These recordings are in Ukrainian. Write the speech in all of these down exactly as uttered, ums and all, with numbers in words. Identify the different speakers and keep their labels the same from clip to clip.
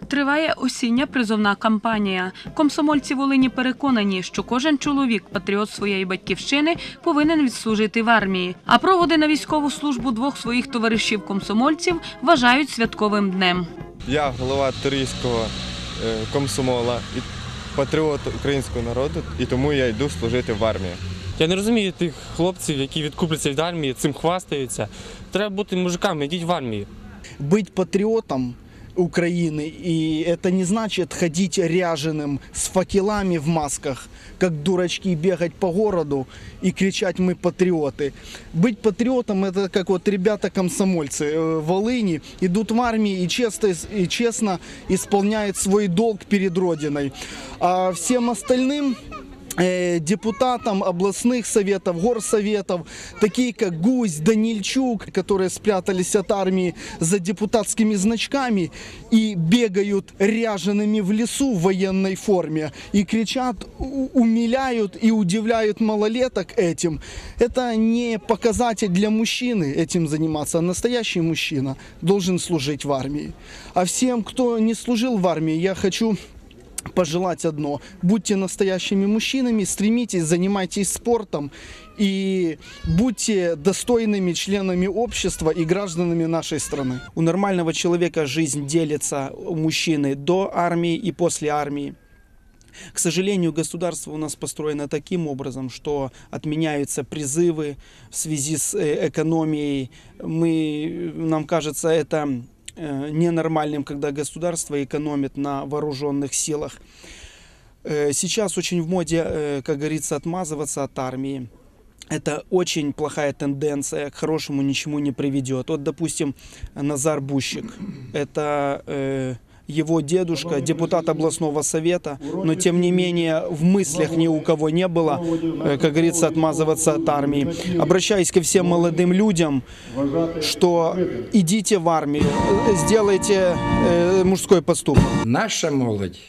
Speaker 1: Триває осіння призовна кампанія. Комсомольці Волині переконані, що кожен чоловік, патріот своєї батьківщини, повинен відслужити в армії. А проводи на військову службу двох своїх товаришів-комсомольців вважають святковим днем.
Speaker 2: Я голова Турійського комсомола, патріот українського народу, і тому я йду служити в армію.
Speaker 3: Я не розумію тих хлопців, які відкупляться від армії, цим хвастаються. Треба бути мужиками, йдіть в армію.
Speaker 4: Быть патриотом Украины, и это не значит ходить ряженым с факелами в масках, как дурачки бегать по городу и кричать «мы патриоты». Быть патриотом – это как вот ребята-комсомольцы в Волыни идут в армию и честно, и честно исполняют свой долг перед Родиной. А всем остальным депутатам областных советов, горсоветов, такие как Гусь, Данильчук, которые спрятались от армии за депутатскими значками и бегают ряжеными в лесу в военной форме и кричат, умиляют и удивляют малолеток этим. Это не показатель для мужчины этим заниматься, а настоящий мужчина должен служить в армии. А всем, кто не служил в армии, я хочу пожелать одно: будьте настоящими мужчинами, стремитесь, занимайтесь спортом и будьте достойными членами общества и гражданами нашей страны. У нормального человека жизнь делится у мужчины до армии и после армии. К сожалению, государство у нас построено таким образом, что отменяются призывы в связи с экономией. Мы, нам кажется, это ненормальным, когда государство экономит на вооруженных силах. Сейчас очень в моде, как говорится, отмазываться от армии. Это очень плохая тенденция, к хорошему ничему не приведет. Вот, допустим, Назар Бущик. Это э, его дедушка, депутат областного совета, но тем не менее в мыслях ни у кого не было, э, как говорится, отмазываться от армии. Обращаюсь ко всем молодым людям, что идите в армию, сделайте э, мужской поступок.
Speaker 5: Наша молодь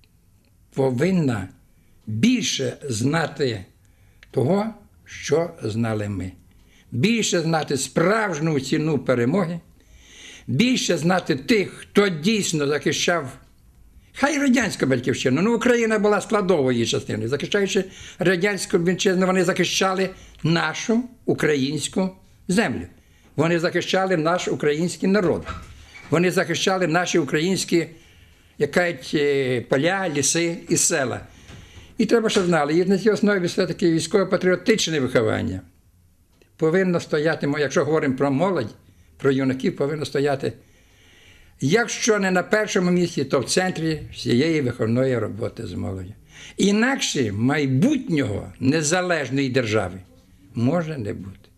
Speaker 5: повинна більше знати того, що знали ми. Більше знати справжню ціну перемоги, більше знати тих, хто дійсно захищав, хай радянську батьківщину, ну Україна була складовою її частиною. Захищаючи радянську вітчизну, вони захищали нашу українську землю. Вони захищали наш український народ. Вони захищали наші українські якась, поля, ліси і села. І треба, щоб знали, і на цій основі все-таки військово-патріотичне виховання повинно стояти, якщо говоримо про молодь, про юнаків, повинно стояти, якщо не на першому місці, то в центрі всієї виховної роботи з молоддю. Інакше майбутнього незалежної держави може не бути.